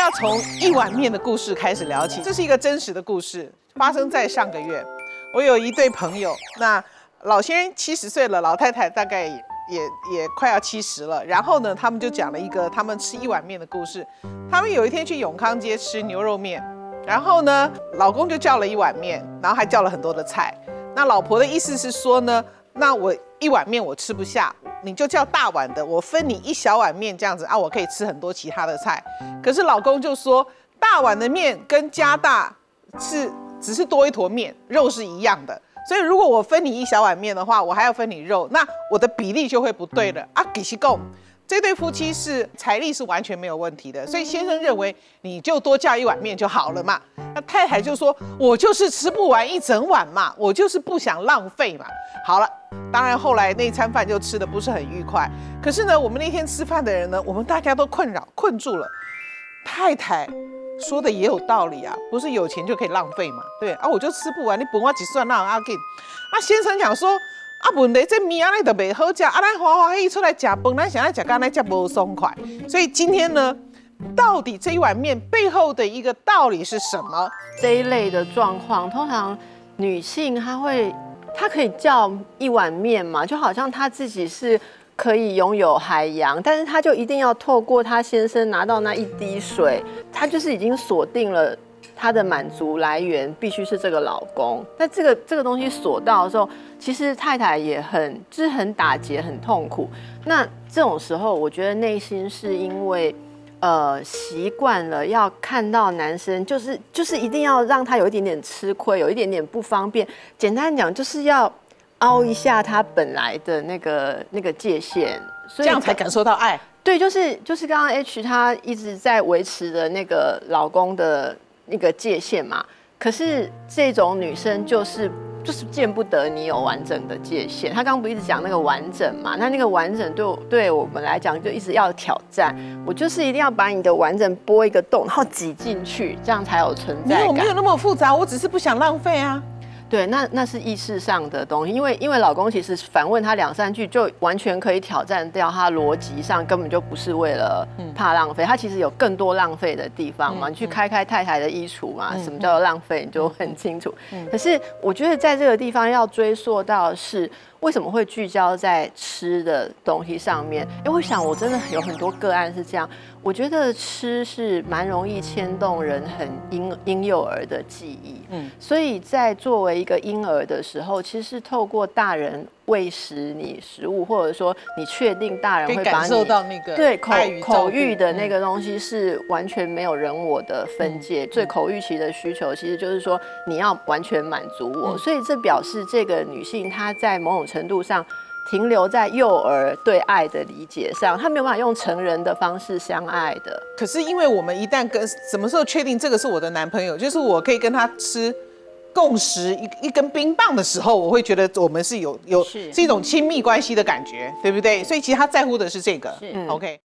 要从一碗面的故事开始聊起。这是一个真实的故事，发生在上个月。我有一对朋友，那老先生70岁了，老太太大概也快要70了。然后呢，他们就讲了一个他们吃一碗面的故事。他们有一天去永康街吃牛肉面，然后呢，老公就叫了一碗面，然后还叫了很多的菜。那老婆的意思是说呢，那我一碗面我吃不下，你就叫大碗的，我分你一小碗面这样子啊，我可以吃很多其他的菜。可是老公就说，大碗的面跟加大只是多一坨面，肉是一样的。所以如果我分你一小碗面的话，我还要分你肉，那我的比例就会不对了啊。其实讲这对夫妻是财力是完全没有问题的，所以先生认为你就多叫一碗面就好了嘛。那太太就说，我就是吃不完一整碗嘛，我就是不想浪费嘛。好了，当然后来那餐饭就吃得不是很愉快。可是呢，我们那天吃饭的人呢，我们大家都困住了。太太说的也有道理啊，不是有钱就可以浪费嘛？对啊，我就吃不完，你本我几算那阿紧。啊，先生讲说，啊，问题这面安尼就袂好食，啊，咱欢喜出来吃饭，咱想要吃干那吃无爽快。所以今天呢，到底这一碗面背后的一个道理是什么？ 这一类的状况，通常女性她可以叫一碗面嘛，就好像她自己是可以拥有海洋，但是她就一定要透过她先生拿到那一滴水，她就是已经锁定了她的满足来源必须是这个老公。那这个东西锁到的时候，其实太太也很打结，很痛苦。那这种时候，我觉得内心是因为习惯了要看到男生，就是一定要让他有一点点吃亏，有一点点不方便。简单讲，就是要凹一下他本来的那个界限，所以这样才感受到爱。 对，就是刚刚 H 他一直在维持的那个老公的那个界限嘛。可是这种女生就是见不得你有完整的界限。他刚刚不一直讲那个完整嘛？那个完整对我们来讲就一直要挑战。我就是一定要把你的完整拨一个洞，然后挤进去，这样才有存在感。 没有那么复杂，我只是不想浪费啊。 对，那是意识上的东西，因为老公其实反问他2-3句，就完全可以挑战掉他逻辑上根本就不是为了怕浪费，他其实有更多浪费的地方嘛。你去开太太的衣橱嘛，什么叫做浪费，你就很清楚。可是我觉得在这个地方要追溯到是为什么会聚焦在吃的东西上面？因为我想我真的有很多个案是这样，我觉得吃是蛮容易牵动人很婴幼儿的记忆。所以在作为一个婴儿的时候，其实是透过大人喂食你食物，或者说你确定大人会把你感受到那个对口欲的那个东西是完全没有人我的分界。最口欲期的需求其实就是说你要完全满足我，所以这表示这个女性她在某种程度上停留在幼儿对爱的理解上，她没有办法用成人的方式相爱的。 可是因为我们一旦什么时候确定这个是我的男朋友，就是我可以跟他吃共食一根冰棒的时候，我会觉得我们是有是一种亲密关系的感觉，对不对？所以其实他在乎的是这个。OK。